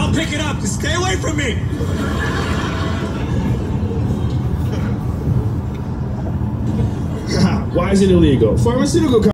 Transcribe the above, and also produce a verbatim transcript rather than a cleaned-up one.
I'll pick it up. Just stay away from me. Why is it illegal? Pharmaceutical